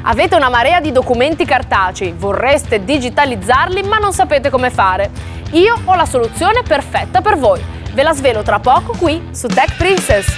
Avete una marea di documenti cartacei, vorreste digitalizzarli ma non sapete come fare. Io ho la soluzione perfetta per voi. Ve la svelo tra poco qui su Tech Princess.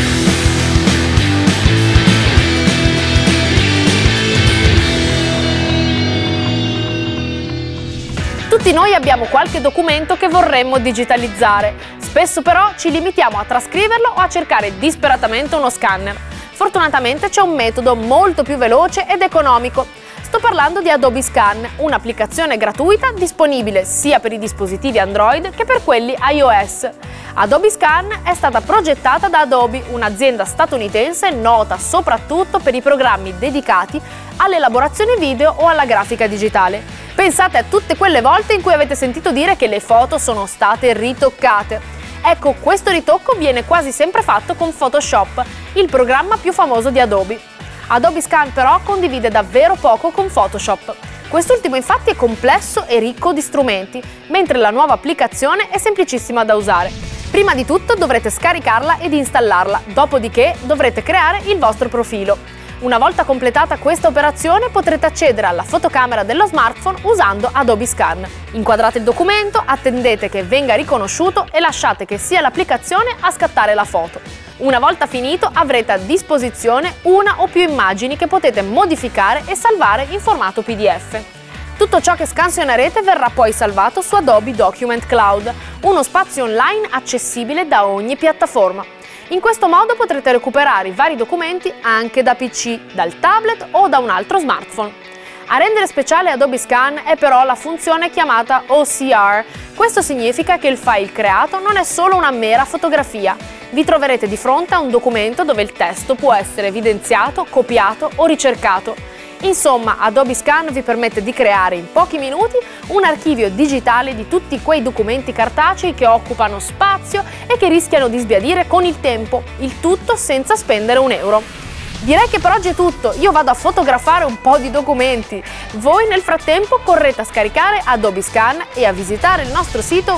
Tutti noi abbiamo qualche documento che vorremmo digitalizzare. Spesso però ci limitiamo a trascriverlo o a cercare disperatamente uno scanner. Fortunatamente c'è un metodo molto più veloce ed economico. Sto parlando di Adobe Scan, un'applicazione gratuita disponibile sia per i dispositivi Android che per quelli iOS. Adobe Scan è stata progettata da Adobe, un'azienda statunitense nota soprattutto per i programmi dedicati all'elaborazione video o alla grafica digitale. Pensate a tutte quelle volte in cui avete sentito dire che le foto sono state ritoccate. Ecco, questo ritocco viene quasi sempre fatto con Photoshop, il programma più famoso di Adobe. Adobe Scan però condivide davvero poco con Photoshop. Quest'ultimo infatti è complesso e ricco di strumenti, mentre la nuova applicazione è semplicissima da usare. Prima di tutto dovrete scaricarla ed installarla, dopodiché dovrete creare il vostro profilo. Una volta completata questa operazione potrete accedere alla fotocamera dello smartphone usando Adobe Scan. Inquadrate il documento, attendete che venga riconosciuto e lasciate che sia l'applicazione a scattare la foto. Una volta finito avrete a disposizione una o più immagini che potete modificare e salvare in formato PDF. Tutto ciò che scansionerete verrà poi salvato su Adobe Document Cloud, uno spazio online accessibile da ogni piattaforma. In questo modo potrete recuperare i vari documenti anche da PC, dal tablet o da un altro smartphone. A rendere speciale Adobe Scan è però la funzione chiamata OCR. Questo significa che il file creato non è solo una mera fotografia. Vi troverete di fronte a un documento dove il testo può essere evidenziato, copiato o ricercato. Insomma, Adobe Scan vi permette di creare in pochi minuti un archivio digitale di tutti quei documenti cartacei che occupano spazio e che rischiano di sbiadire con il tempo, il tutto senza spendere un euro. Direi che per oggi è tutto, io vado a fotografare un po' di documenti. Voi nel frattempo correte a scaricare Adobe Scan e a visitare il nostro sito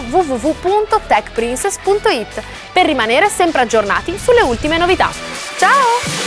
www.techprincess.it per rimanere sempre aggiornati sulle ultime novità. Ciao!